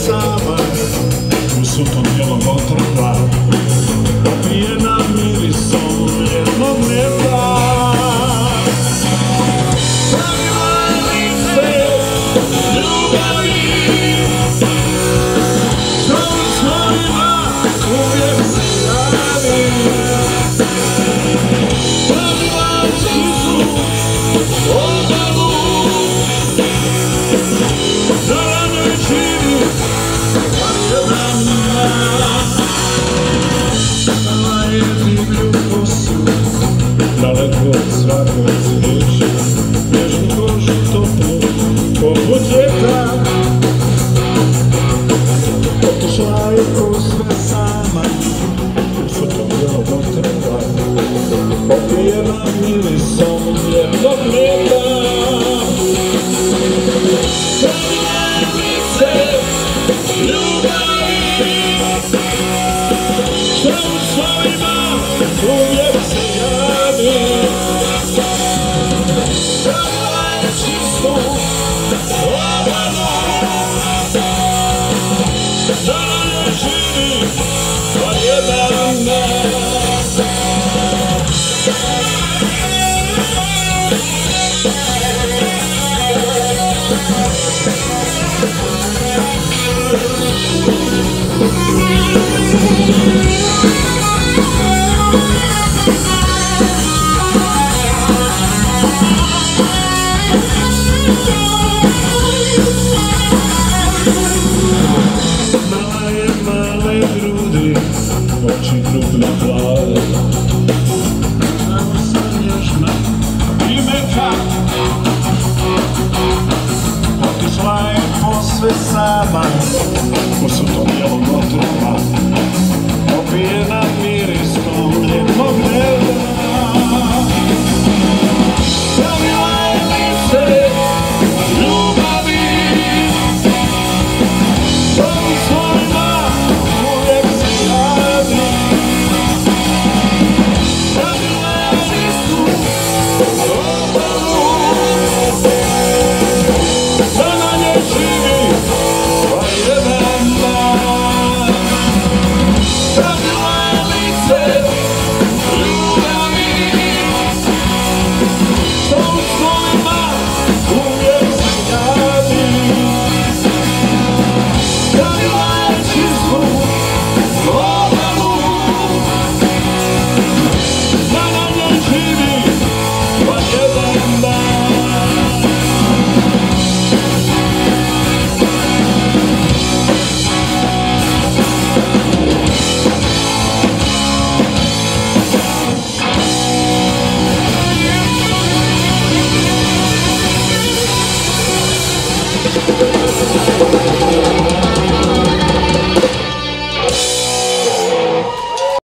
sama u sutom bijelom otrva, opijena mirisom jednog neba. Trazila lice ljubavi, što u snojima uvijek se javi. Trazila čistu obalu, zaranoj živi vašedana. Dala je divlju kosu, daleko od svakog cvijeća, nježnu kožu toplu poput ljeta. Otišla je ko sve sama, u sutom bijelog otrva, opijena mirisom jednog neba. Trazila lice ljubavi, što u svojima uvijek se javi. Trazila je čistu obalu, da na njoj živi bar jedan dan. Mala je male grudi, oči krupne plave, samo sam nježna i meka. Otišla je posve sama u sutom bijelog otrva,